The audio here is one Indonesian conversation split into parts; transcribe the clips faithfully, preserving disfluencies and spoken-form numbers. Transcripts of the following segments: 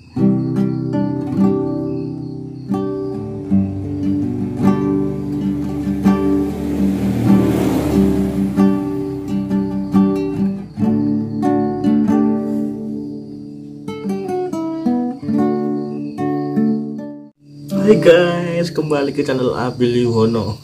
Hai guys, kembali ke channel Abil Yuwono.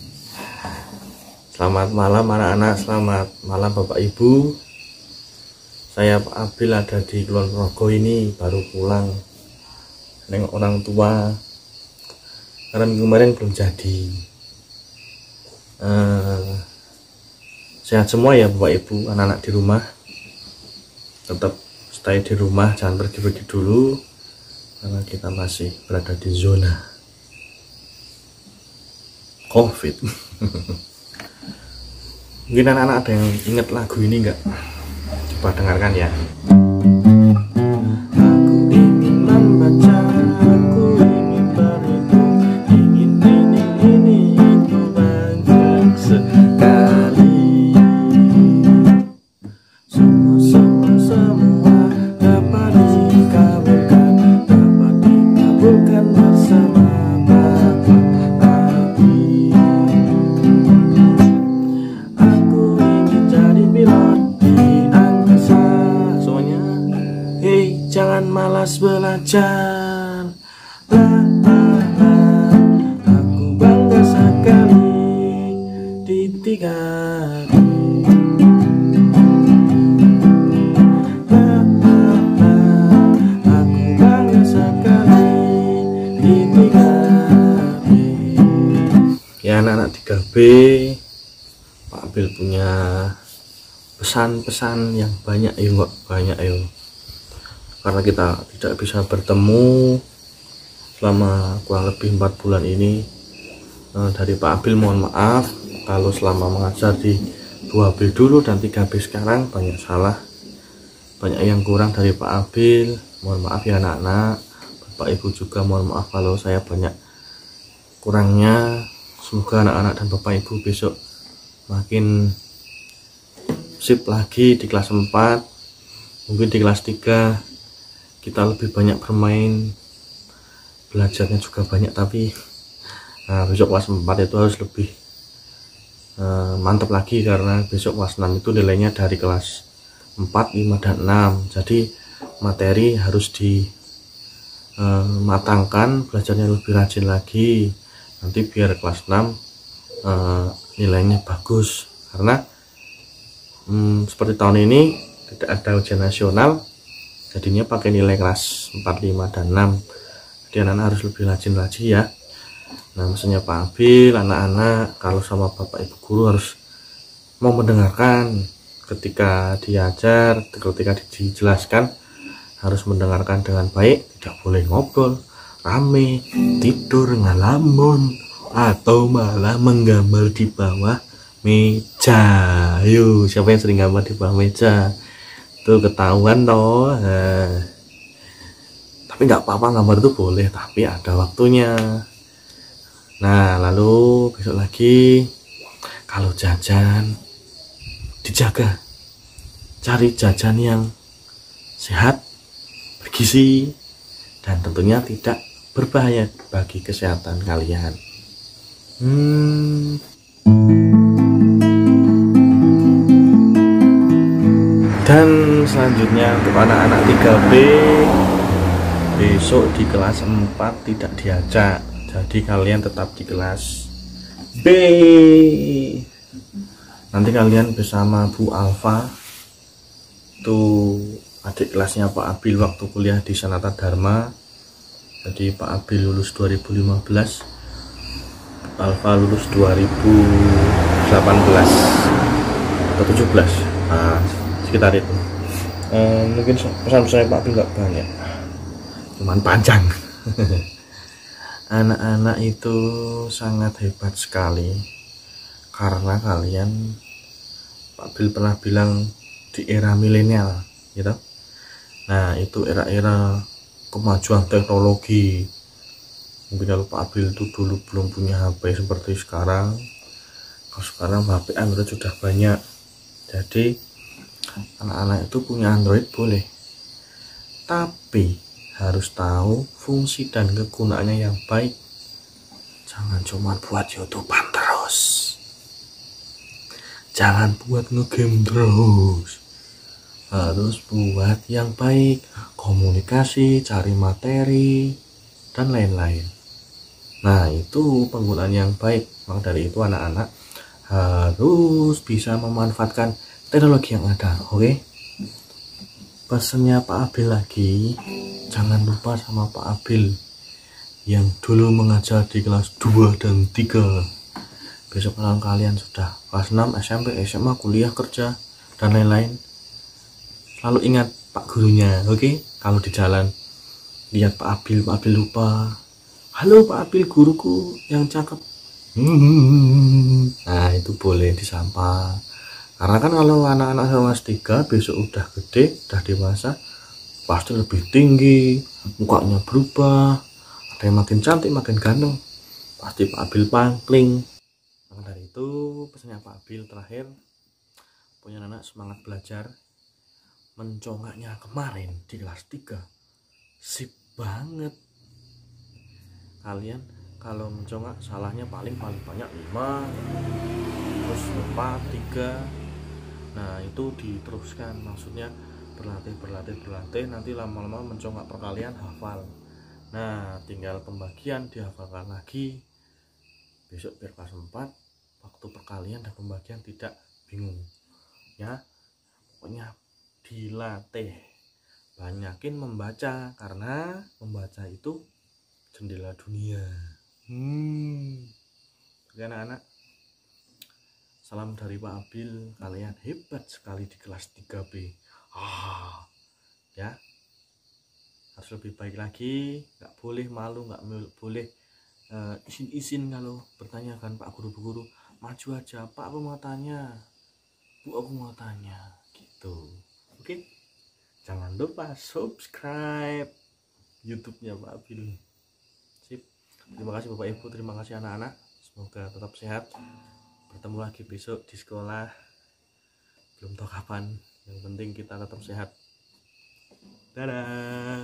Selamat malam anak-anak, selamat malam Bapak Ibu. Saya Pak Abil ada di Kulon Progo ini, baru pulang nengok orang tua karena minggu kemarin belum jadi. uh, Sehat semua ya Bapak Ibu, anak-anak di rumah. Tetap stay di rumah, jangan pergi-pergi dulu karena kita masih berada di zona COVID. Mungkin anak-anak ada yang ingat lagu ini enggak? Coba dengarkan ya. Aku ingin membaca, aku ingin berhitung, ingin ini ini itu banyak sekali. Semua semua semua dapat dikabulkan, dapat dikabulkan bersama Bapak Abi. Aku ingin jadi pilot di angkasa semuanya. Hei, jangan malas belajar. La, la, la. Aku bangga sekali di tiga D. La, la, la. Aku bangga sekali di tiga D. Ya anak-anak tiga B, Pak Abil punya pesan-pesan yang banyak ya, Mbak. Banyak ayo. Karena kita tidak bisa bertemu selama kurang lebih empat bulan ini, eh, dari Pak Abil mohon maaf kalau selama mengajar di dua B dulu dan tiga B sekarang banyak salah, banyak yang kurang dari Pak Abil. Mohon maaf ya anak-anak. Bapak Ibu juga mohon maaf kalau saya banyak kurangnya. Semoga anak-anak dan Bapak Ibu besok makin sip lagi di kelas empat, mungkin di kelas tiga kita lebih banyak bermain, belajarnya juga banyak, tapi nah, besok kelas empat itu harus lebih uh, mantap lagi karena besok kelas enam itu nilainya dari kelas empat, lima, dan enam. Jadi materi harus dimatangkan, uh, belajarnya lebih rajin lagi nanti biar kelas enam uh, nilainya bagus. Karena hmm, seperti tahun ini tidak ada ujian nasional, jadinya pakai nilai kelas empat, lima, dan enam. Jadi anak-anak harus lebih rajin lagi ya. Nah maksudnya Pak Abil, anak-anak kalau sama Bapak Ibu guru harus mau mendengarkan ketika diajar, ketika dijelaskan harus mendengarkan dengan baik, tidak boleh ngobrol rame, tidur ngalamun, atau malah menggambar di bawah meja. Yuk, siapa yang sering gambar di bawah meja? Tuh ketahuan toh. Nah, tapi nggak apa-apa, gambar itu boleh, tapi ada waktunya. Nah, lalu besok lagi kalau jajan dijaga, cari jajan yang sehat, bergizi, dan tentunya tidak berbahaya bagi kesehatan kalian. Hmm. Dan selanjutnya untuk anak-anak tiga B, besok di kelas empat tidak diajak, jadi kalian tetap di kelas B. Nanti kalian bersama Bu Alfa, tuh adik kelasnya Pak Abil waktu kuliah di Sanata Dharma. Jadi Pak Abil lulus dua ribu lima belas, Alfa lulus dua ribu delapan belas atau tujuh belas, nah, sekitar itu. Eh, mungkin pesan-pesannya Pak Abil nggak banyak, cuman panjang. Anak-anak itu sangat hebat sekali karena kalian, Pak Abil pernah bilang di era milenial gitu. Nah itu era-era kemajuan teknologi. Mungkin kalau Pak Abil itu dulu belum punya H P seperti sekarang, kalau sekarang H P Android sudah banyak. Jadi anak-anak itu punya Android boleh, tapi harus tahu fungsi dan kegunaannya yang baik. Jangan cuma buat YouTubean terus, jangan buat ngegame terus, harus buat yang baik, komunikasi, cari materi, dan lain-lain. Nah, itu penggunaan yang baik. Maka dari itu anak-anak harus bisa memanfaatkan teknologi yang ada. Oke, pesannya Pak Abil lagi, jangan lupa sama Pak Abil yang dulu mengajar di kelas dua dan tiga. Besok kalau kalian sudah kelas enam, S M P, S M A, kuliah, kerja, dan lain-lain, selalu ingat Pak gurunya. Oke, kalau di jalan lihat Pak Abil, Pak Abil lupa, halo Pak Abil guruku yang cakep, nah itu boleh disapa. Karena kan kalau anak-anak kelas tiga besok udah gede, udah dewasa, pasti lebih tinggi, mukanya berubah, ada yang makin cantik, makin ganteng, pasti Pak Abil pangkling. Maka dari itu pesannya Pak Abil terakhir, punya anak semangat belajar. Mencongaknya kemarin di kelas tiga sip banget. Kalian kalau mencongak salahnya paling paling banyak lima, terus empat, tiga. Nah itu diteruskan, maksudnya berlatih berlatih berlatih, nanti lama-lama mencongak perkalian hafal. Nah tinggal pembagian dihafalkan lagi. Besok biar kelas empat waktu perkalian dan pembagian tidak bingung ya. Pokoknya dilatih, banyakin membaca, karena membaca itu jendela dunia. Hmm Oke anak-anak, salam dari Pak Abil, kalian hebat sekali di kelas tiga B. Ah, ya, harus lebih baik lagi, nggak boleh malu, nggak boleh izin-izin uh, kalau bertanya kan Pak Guru, Bu Guru, maju aja, Pak aku mau tanya, Bu aku mau tanya, gitu. Oke, jangan lupa subscribe YouTube-nya Pak Abil. Sip, terima kasih Bapak Ibu, terima kasih anak-anak, semoga tetap sehat. Bertemu lagi besok di sekolah, belum tahu kapan, yang penting kita tetap sehat. Dadah.